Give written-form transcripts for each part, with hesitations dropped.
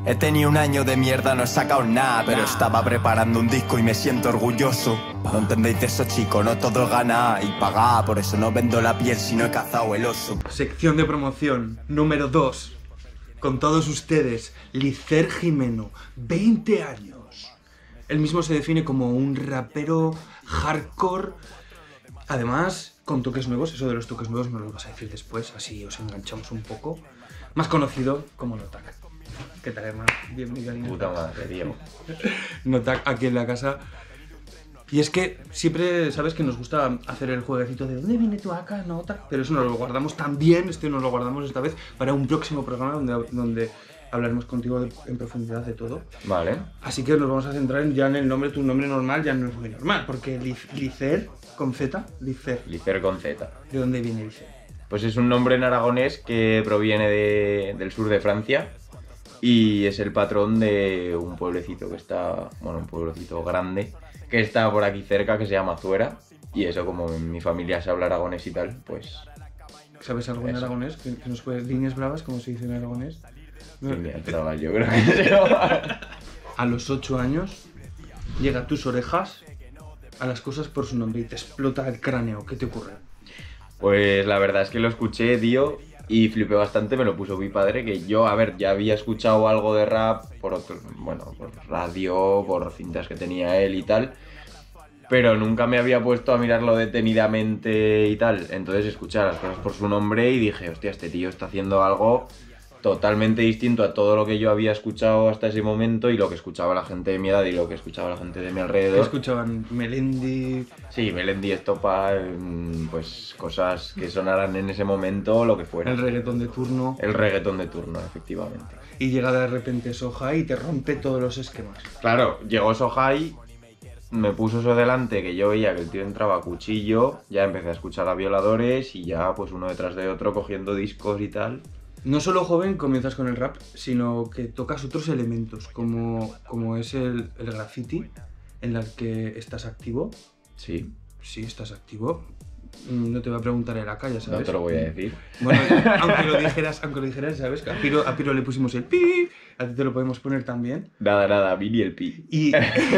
He tenido un año de mierda, no he sacado nada, pero estaba preparando un disco y me siento orgulloso. No entendéis de eso, chicos, no todo es ganar y pagar, por eso no vendo la piel si no he cazado el oso. Sección de promoción número 2. Con todos ustedes, Licer Jimeno, 20 años. Él mismo se define como un rapero hardcore, además con toques nuevos. Eso de los toques nuevos me lo vas a decir después, así os enganchamos un poco. Más conocido como Notak. ¿Qué tal, hermano? Bienvenido a Puta madre, Diego. Notak aquí en la casa. Y es que siempre, sabes que nos gusta hacer el jueguecito de ¿dónde viene tu acá, Notak? Pero eso nos lo guardamos también, nos lo guardamos esta vez para un próximo programa donde hablaremos contigo en profundidad de todo. Vale. Así que nos vamos a centrar ya en el nombre. Tu nombre normal ya no es muy normal, porque Licer con Z, Licer. Licer con Z. ¿De dónde viene Licer? Pues es un nombre en aragonés que proviene del sur de Francia y es el patrón de un pueblecito que está, bueno, un pueblecito grande que está por aquí cerca que se llama Zuera. Y eso, como en mi familia se habla aragonés y tal, pues... ¿Sabes algo en eso. aragonés? ¿Que nos puedes... líneas bravas, como se dice en aragonés? Líneas bravas, yo creo que A los 8 años llega a tus orejas a las cosas por su nombre y te explota el cráneo. ¿Qué te ocurre? Pues la verdad es que lo escuché, tío, y flipé bastante, me lo puso mi padre, que yo, a ver, ya había escuchado algo de rap por radio, por cintas que tenía él y tal, pero nunca me había puesto a mirarlo detenidamente y tal. Entonces escuché las cosas por su nombre y dije, hostia, este tío está haciendo algo totalmente distinto a todo lo que yo había escuchado hasta ese momento y lo que escuchaba la gente de mi edad y lo que escuchaba la gente de mi ¿Qué alrededor. escuchaban? Melendi... Sí, Melendi, Estopa, pues cosas que sonaran en ese momento, lo que fuera. El reggaetón de turno. El reggaetón de turno, efectivamente. Y llega de repente Soja y te rompe todos los esquemas. Claro, llegó Sohai, me puso eso delante, que yo veía que el tío entraba a cuchillo, ya empecé a escuchar a Violadores y ya pues uno detrás de otro cogiendo discos y tal. No solo joven comienzas con el rap, sino que tocas otros elementos, como es el graffiti, en el que estás activo. Sí, Sí, estás activo. No te voy a preguntar el acá, ya sabes. no te lo voy a decir. Bueno, aunque lo dijeras, ¿sabes? A Piro le pusimos el pi, a ti te lo podemos poner también. Nada, Billy el Pi. Y,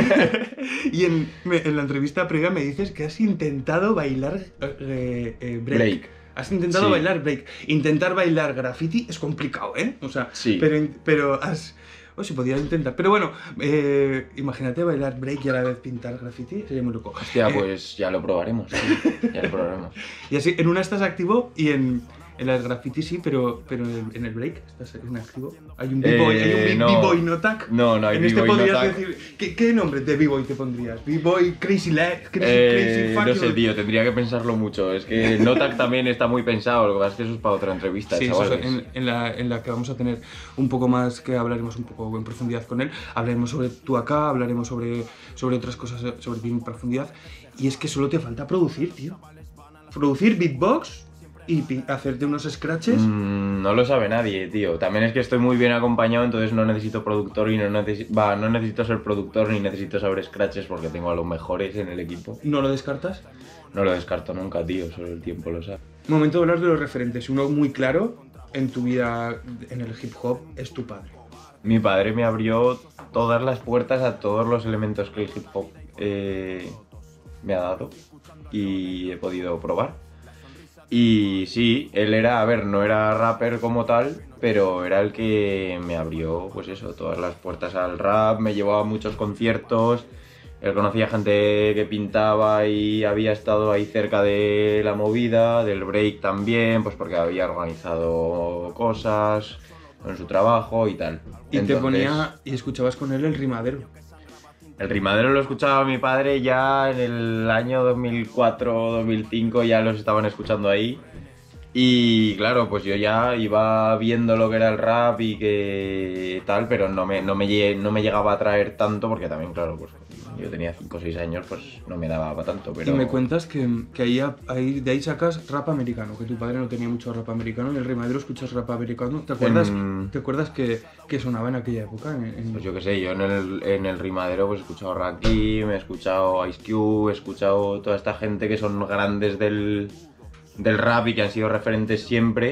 y en la entrevista previa me dices que has intentado bailar break. Has intentado Sí. bailar break. Intentar bailar graffiti es complicado, ¿eh? O sea, Sí. pero has... O si podías intentar. Pero bueno, imagínate bailar break y a la vez pintar graffiti, sería muy loco. Hostia, pues ya lo probaremos, sí, ya lo probaremos. Y así, en una estás activo y en el graffiti sí, pero en el break estás inactivo. Hay un b-boy, no. b-boy Notak. No hay En este B-boy podrías Notak. decir, ¿qué nombre de b-boy te pondrías? B-boy, crazy fuck No you. sé, tío, tendría que pensarlo mucho. Es que Notak también está muy pensado, lo que pasa es que eso es para otra entrevista, Sí, eso chavales. es en la que vamos a tener un poco más, que hablaremos un poco en profundidad con él. Hablaremos sobre tú acá, hablaremos sobre otras cosas sobre ti en profundidad. Y es que solo te falta producir, tío. Producir beatbox y hacerte unos scratches. No lo sabe nadie, tío. También es que estoy muy bien acompañado, entonces no necesito productor y no necesito ser productor ni necesito saber scratches porque tengo a los mejores en el equipo. ¿No lo descartas? No lo descarto nunca, tío, solo el tiempo lo sabe. Momento de hablar de los referentes. Uno muy claro en tu vida en el hip hop es tu padre. Mi padre me abrió todas las puertas a todos los elementos que el hip hop me ha dado y he podido probar. Y sí, él era, a ver, no era rapper como tal, pero era el que me abrió, pues eso, todas las puertas al rap, me llevó a muchos conciertos, él conocía gente que pintaba y había estado ahí cerca de la movida, del break también, pues porque había organizado cosas en su trabajo y tal. Y te Entonces, ponía y escuchabas con él el rimadero. el rimadero lo escuchaba mi padre ya en el año 2004 o 2005, ya los estaban escuchando ahí. Y claro, pues yo ya iba viendo lo que era el rap y que tal, pero no me llegaba a traer tanto porque también, claro, pues yo tenía 5 o 6 años, pues no me daba para tanto. Pero... Y me cuentas que de ahí sacas rap americano, que tu padre no tenía mucho rap americano, en el rimadero escuchas rap americano. ¿Te acuerdas que sonaba en aquella época? Pues yo qué sé, yo en el rimadero pues he escuchado Rakim, he escuchado Ice Cube, he escuchado toda esta gente que son grandes del rap y que han sido referentes siempre.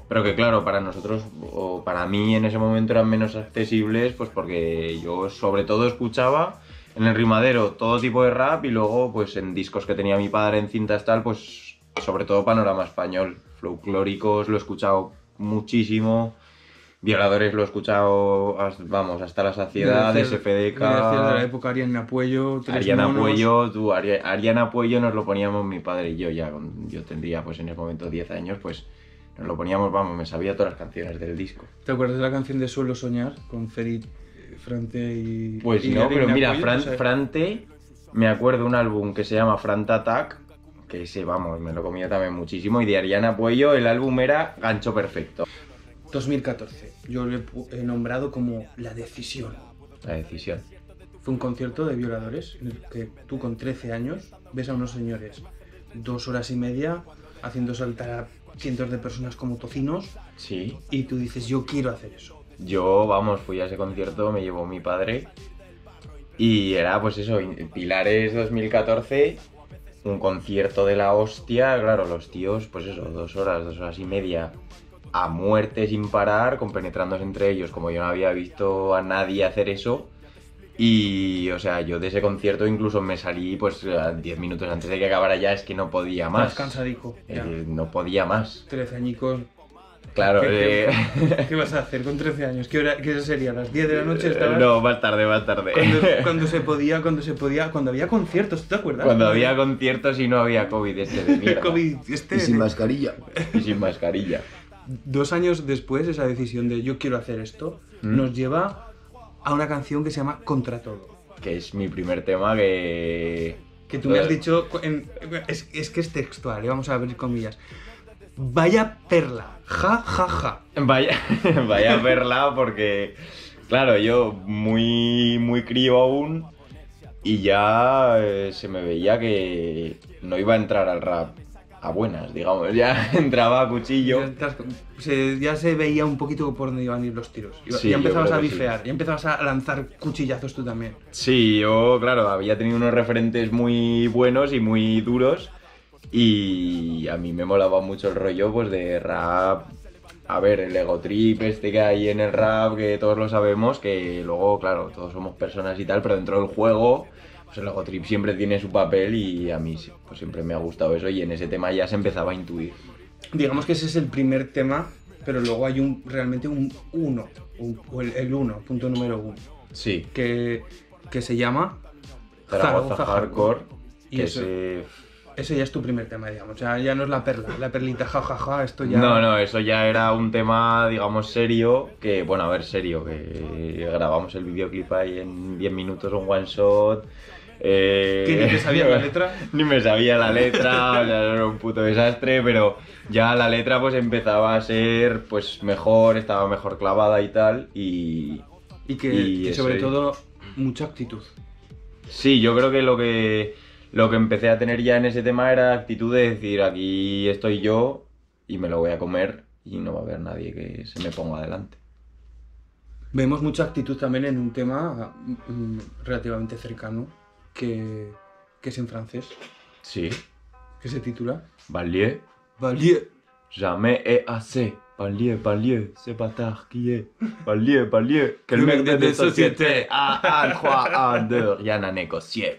pero que claro, para nosotros, o para mí en ese momento eran menos accesibles, pues porque yo sobre todo escuchaba en el rimadero todo tipo de rap y luego pues en discos que tenía mi padre en cintas tal, pues sobre todo panorama español, folclóricos lo he escuchado muchísimo, Violadores lo he escuchado, vamos, hasta la saciedad, Me SFDK... decías de la época Ariana Puello, Tres Ariana Monos. Puello, Ariana Puello nos lo poníamos mi padre y yo ya, yo tendría pues en ese momento 10 años, pues nos lo poníamos, vamos, me sabía todas las canciones del disco. ¿Te acuerdas de la canción de Suelo Soñar con Ferit, Frante y... Pues y no, pero Ariana mira, Puello? O sea, Frante, me acuerdo un álbum que se llama Frante Attack, que ese, vamos, me lo comía también muchísimo, y de Ariana Puello el álbum era Gancho Perfecto. 2014, yo lo he nombrado como La Decisión. La decisión. Fue un concierto de Violadores en el que tú con 13 años ves a unos señores 2 horas y media haciendo saltar a cientos de personas como tocinos Sí. y tú dices, yo quiero hacer eso. Yo, vamos, fui a ese concierto, me llevó mi padre y era pues eso, Pilares 2014, un concierto de la hostia, claro, los tíos, pues eso, 2 horas y media a muerte sin parar, compenetrándose entre ellos, como yo no había visto a nadie hacer eso. Y, o sea, yo de ese concierto incluso me salí pues 10 minutos antes de que acabara ya, es que no podía más. Estás cansadico. Ya. No podía más. 13 añicos. Claro, ¿Qué vas a hacer con 13 años? ¿Qué sería? ¿A las 10 de la noche estabas? No, más tarde. Cuando se podía, cuando había conciertos, ¿te acuerdas? Cuando había conciertos y no había COVID este de mierda. COVID, Y sin mascarilla. Y sin mascarilla. 2 años después, esa decisión de yo quiero hacer esto, nos lleva a una canción que se llama Contra Todo. Que es mi primer tema que tú me has dicho, es que es textual, vamos a abrir comillas. Vaya perla, ja, ja, ja. Vaya verla porque, claro, yo muy crío aún y ya se me veía que no iba a entrar al rap a buenas, digamos, ya entraba a cuchillo. Ya se veía un poquito por dónde iban a ir los tiros. Sí, ya empezabas yo a creo que bifear, sí. ya empezabas a lanzar cuchillazos tú también. Sí, yo, claro, había tenido unos referentes muy buenos y muy duros y a mí me molaba mucho el rollo pues de rap. A ver, el ego trip este que hay en el rap, que todos lo sabemos, que luego, claro, todos somos personas y tal, pero dentro del juego, pues el ego trip siempre tiene su papel y a mí pues siempre me ha gustado eso y en ese tema ya se empezaba a intuir. Digamos que ese es el primer tema, pero luego hay realmente un uno, el uno, punto número 1, Sí, que se llama Zaragoza Hardcore, Y que eso- Ese ya es tu primer tema, digamos. Ya no es la perlita, jajaja, esto ya... No, eso ya era un tema, digamos, serio, que, bueno, a ver, serio, que grabamos el videoclip ahí en 10 minutos, un one shot. ¿Que ni te sabías la letra? Ni me sabía la letra, o sea, era un puto desastre, pero ya la letra pues empezaba a ser pues mejor, estaba mejor clavada y tal, y Y eso sobre es. todo, mucha actitud. Sí, yo creo que lo que empecé a tener ya en ese tema era actitud de decir, aquí estoy yo y me lo voy a comer y no va a haber nadie que se me ponga delante. Vemos mucha actitud también en un tema relativamente cercano, que es en francés, Sí, que se titula Valier, Valier. jamais et assez. Valier, c'est pas tard qui est. Valier, que Le le mec mec de de société. Un, trois, un, deux, rien à négocier.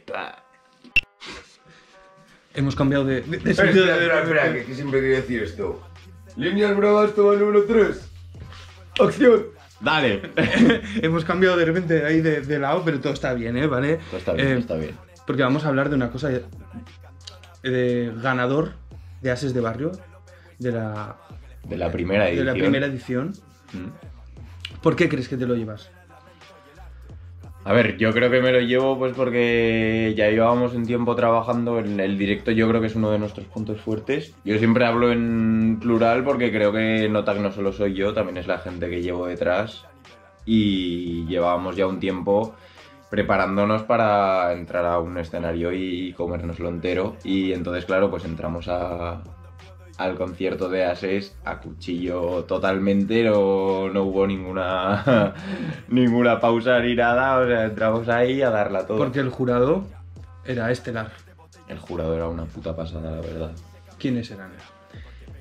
Hemos cambiado de sentido. Espera, que siempre quería decir esto. Líneas bravas, toma número 3. ¡Acción! Dale. Hemos cambiado de repente ahí de lado, pero todo está bien, ¿eh? ¿Vale? Todo está bien, todo está bien. Porque vamos a hablar de una cosa de ganador de Ases de Barrio, de la primera edición. de la primera edición. Mm. ¿Por qué crees que te lo llevas? A ver, yo creo que me lo llevo pues porque ya llevábamos un tiempo trabajando en el directo, yo creo que es uno de nuestros puntos fuertes. Yo siempre hablo en plural porque creo que nota que no solo soy yo, también es la gente que llevo detrás y llevábamos ya un tiempo preparándonos para entrar a un escenario y comérnoslo entero y entonces claro, pues entramos al concierto de Ases a cuchillo totalmente, no hubo ninguna pausa ni nada, o sea, entramos ahí a darla todo. Porque el jurado era estelar. El jurado era una puta pasada, la verdad. ¿Quiénes eran?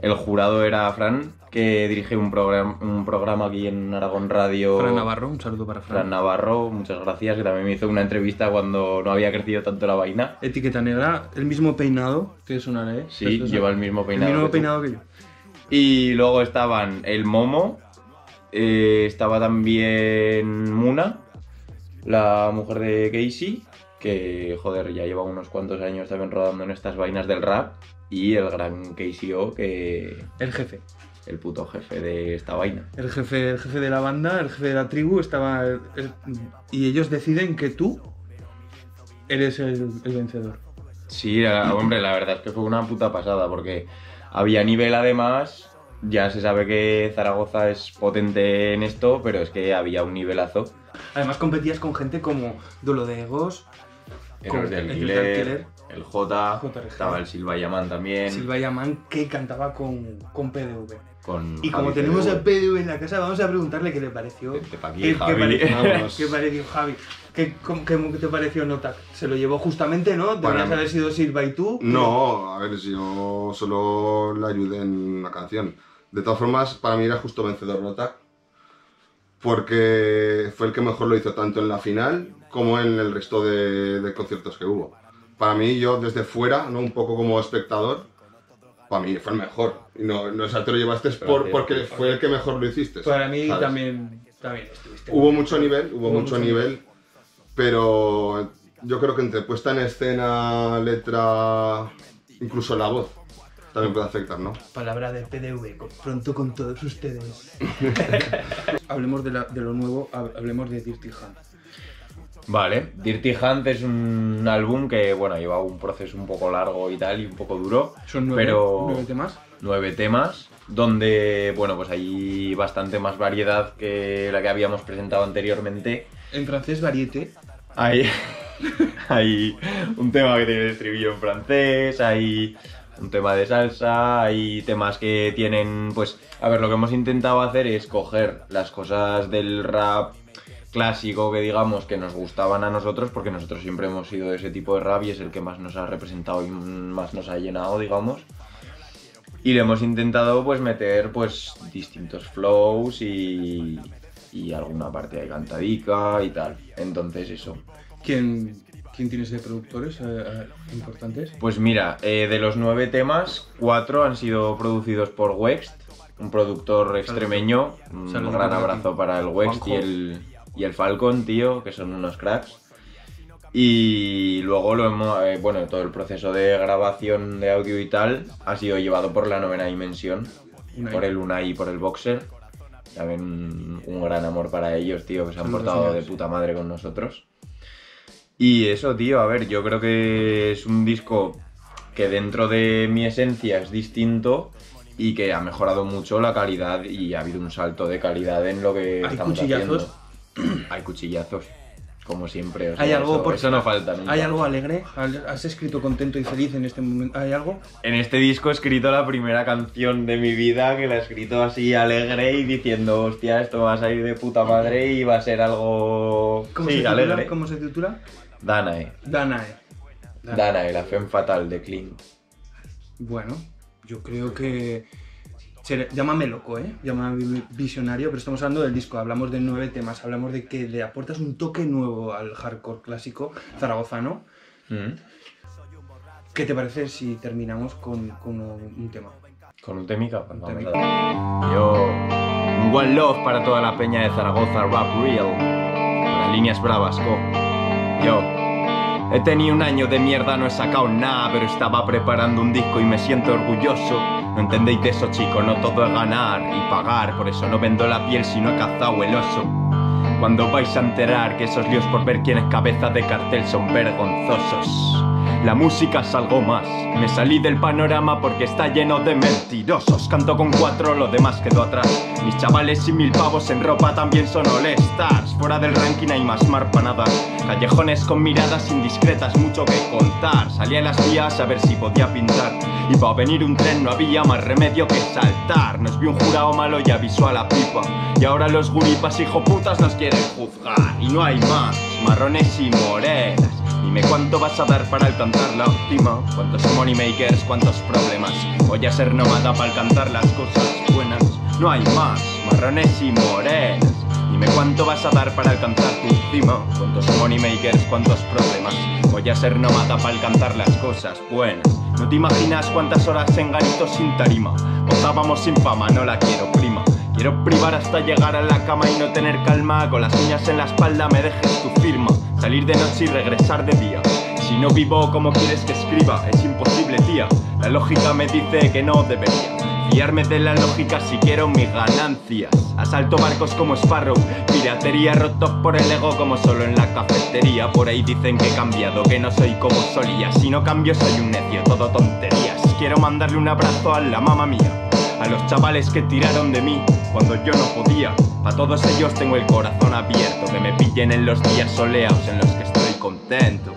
El jurado era Fran, que dirige un programa aquí en Aragón Radio. Fran Navarro, un saludo para Fran. Fran Navarro, muchas gracias, que también me hizo una entrevista cuando no había crecido tanto la vaina. Etiqueta negra, el mismo peinado, que sonará, ¿eh? Sí, lleva el mismo peinado. El mismo peinado que yo. Y luego estaban el Momo, estaba también Muna, la mujer de Casey, que joder, ya lleva unos cuantos años también rodando en estas vainas del rap, y el gran Casey O, que... El jefe. El puto jefe de esta vaina. El jefe de la banda, el jefe de la tribu, estaba... y ellos deciden que tú eres el vencedor. Sí, hombre, la verdad es que fue una puta pasada, porque había nivel además, ya se sabe que Zaragoza es potente en esto, pero es que había un nivelazo. Además competías con gente como Duelo de Egos, Héroes del Héroes Alquiler, del Alquiler, el J, JRG. estaba el Silva Yaman también. Silva Yaman, que cantaba con PDV. Con Y como Javi tenemos Pérez. a PDV en la casa, vamos a preguntarle qué le pareció. Vente pa' aquí, ¿Qué Javi. Vamos. ¿Qué pareció, Javi? ¿Qué te pareció Notak? Se lo llevó justamente, ¿no? Deberías haber sido Silva y tú. No, a ver, si yo solo le ayudé en una canción. De todas formas, para mí era justo vencedor Notak, porque fue el que mejor lo hizo tanto en la final como en el resto de conciertos que hubo. Para mí, yo desde fuera, ¿no? Un poco como espectador, para mí fue el mejor. Y no o sea, te lo llevaste porque fue el que mejor lo hiciste. Para mí ¿sabes? también estuviste. Hubo mucho nivel, pero yo creo que entre puesta en escena, letra, incluso la voz, también puede afectar, ¿no? Palabra de PDV, pronto con todos ustedes. Hablemos de lo nuevo, hablemos de Dirty Hand. Vale, Dirty Hunt es un álbum que, bueno, lleva un proceso un poco largo y tal, y un poco duro. Son 9 temas. 9 temas, donde, bueno, pues hay bastante más variedad que la que habíamos presentado anteriormente. En francés, variété. Hay un tema que tiene el estribillo en francés, hay un tema de salsa, hay temas que tienen, pues, a ver, lo que hemos intentado hacer es coger las cosas del rap clásico, que digamos que nos gustaban a nosotros, porque nosotros siempre hemos sido de ese tipo de rap y es el que más nos ha representado y más nos ha llenado, digamos. Y le hemos intentado pues meter pues distintos flows y alguna parte de cantadica y tal. Entonces eso. ¿Quién tienes de productores importantes? Pues mira, de los 9 temas, 4 han sido producidos por Wext, un productor extremeño. Un gran abrazo para el Wext y el Falcon, tío, que son unos cracks. Y luego lo hemos, bueno, todo el proceso de grabación de audio y tal ha sido llevado por la Novena Dimensión, por el Unai y por el Boxer. También un gran amor para ellos, tío, que se han portado de puta madre con nosotros. Y eso, tío, a ver, yo creo que es un disco que dentro de mi esencia es distinto y que ha mejorado mucho la calidad y ha habido un salto de calidad en lo que estamos haciendo. Hay cuchillazos, como siempre. O sea, ¿Hay algo eso no falta nunca. ¿Hay algo alegre? ¿Has escrito contento y feliz en este momento? ¿Hay algo? En este disco he escrito la primera canción de mi vida, que la he escrito así alegre y diciendo, hostia, esto va a salir de puta madre y va a ser algo... alegre. ¿Cómo se titula? Danae. Danae, la femme fatal de Clint. Bueno, yo creo que... Llámame loco, llámame visionario, pero estamos hablando del disco, hablamos de 9 temas, hablamos de que le aportas un toque nuevo al hardcore clásico zaragozano. ¿Qué te parece si terminamos con un tema? ¿Con un temica? Pues vamos a dar. Yo... Un one love para toda la peña de Zaragoza, Rap Real. Para Líneas Bravas, Yo... He tenido un año de mierda, no he sacado nada, pero estaba preparando un disco y me siento orgulloso. No entendéis de eso, chicos, no todo es ganar y pagar, por eso no vendo la piel si no he cazado el oso. Cuando vais a enterar que esos líos por ver quién es cabeza de cartel son vergonzosos. La música es algo más, me salí del panorama porque está lleno de mentirosos. Canto con 4, lo demás quedó atrás. Mis chavales y 1000 pavos en ropa también son all stars. Fuera del ranking hay más mar para nadar. Callejones con miradas indiscretas, mucho que contar. Salí a las vías a ver si podía pintar. Y pa' venir un tren no había más remedio que saltar. Nos vio un jurado malo y avisó a la pipa. Y ahora los guripas hijoputas nos quieren juzgar. Y no hay más, marrones y morenas. Dime cuánto vas a dar para alcanzar la óptima. Cuántos money makers, cuántos problemas. Voy a ser nómada para alcanzar las cosas buenas. No hay más, marrones y morenas. Dime cuánto vas a dar para alcanzar tu cima. Cuántos money makers, cuántos problemas. Voy a ser nómada para alcanzar las cosas buenas. No te imaginas cuántas horas en garitos sin tarima. Gozábamos sin fama, no la quiero prima. Quiero privar hasta llegar a la cama y no tener calma. Con las uñas en la espalda me dejes tu firma. Salir de noche y regresar de día. Si no vivo como quieres que escriba, es imposible, tía. La lógica me dice que no debería fiarme de la lógica si quiero mis ganancias. Asalto barcos como Sparrow, piratería rotos por el ego como solo en la cafetería. Por ahí dicen que he cambiado, que no soy como solía. Si no cambio soy un necio, todo tonterías. Quiero mandarle un abrazo a la mamá mía, a los chavales que tiraron de mí cuando yo no podía. Pa' todos ellos tengo el corazón abierto, que me pillen en los días soleados en los que estoy contento.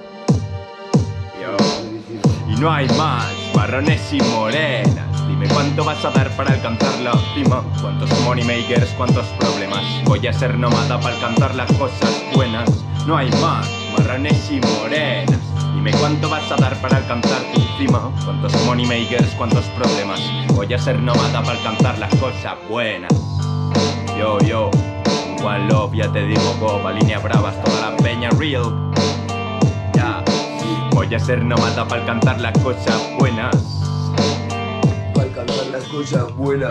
Yo. Y no hay más, marrones y morenas. Dime cuánto vas a dar para alcanzar la cima. Cuántos money makers, cuántos problemas. Voy a ser nómada para alcanzar las cosas buenas. No hay más, marrones y morenas. Dime cuánto vas a dar para alcanzar tu cima. Cuántos money makers, cuántos problemas. Voy a ser nómada para alcanzar las cosas buenas. Yo, One Love, ya te digo, Boba, línea bravas, toda la peña real. Ya, voy a ser nómada para alcanzar las cosas buenas. Para alcanzar las cosas buenas.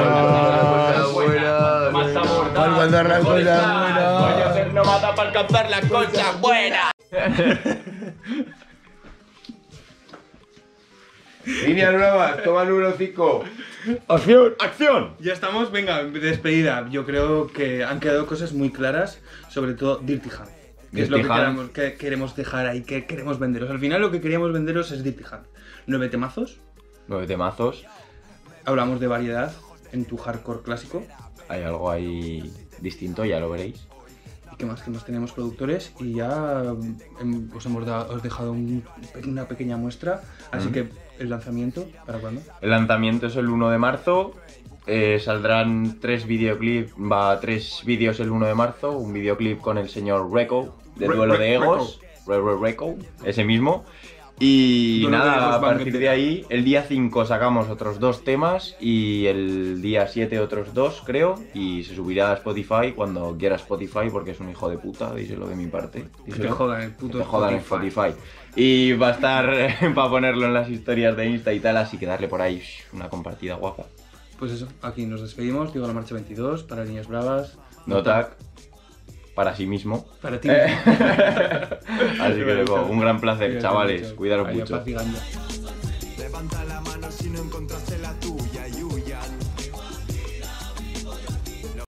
Más sabor, Para alcanzar las cosas buenas. voy a ser nómada para alcanzar las cosas buenas. Línea nueva, toma número 5. ¡Acción! ¡Acción! Ya estamos, venga, despedida. Yo creo que han quedado cosas muy claras, sobre todo Dirty Hand. Que es lo que queremos dejar ahí, que queremos venderos. Al final lo que queríamos venderos es Dirty Hand. 9 temazos. 9 temazos. Hablamos de variedad en tu hardcore clásico. Hay algo ahí distinto, ya lo veréis. ¿Y qué más? Tenemos productores y ya os dejado una pequeña muestra. Así que, ¿el lanzamiento para cuándo? El lanzamiento es el 1 de marzo. Saldrán 3 vídeos el 1 de marzo. Un videoclip con el señor Reco, de Duelo de Egos. Reco, ese mismo. Y Duelo de nada, Egos, a partir de ahí, el día 5 sacamos otros 2 temas y el día 7 otros 2, creo. Y se subirá a Spotify cuando quiera Spotify, porque es un hijo de puta, díselo de mi parte. Que te jodan el puto Que te jodan en Spotify. Y va a estar para ponerlo en las historias de Insta y tal, así que darle por ahí una compartida guapa. Pues eso, aquí nos despedimos. Digo la marcha 22 para Líneas Bravas. Notac, para sí mismo. Para ti. Así que luego, un gran placer, Cuídate chavales. mucho. Cuidaros Ahí, mucho. paz y ganda. Levanta la mano si no encontras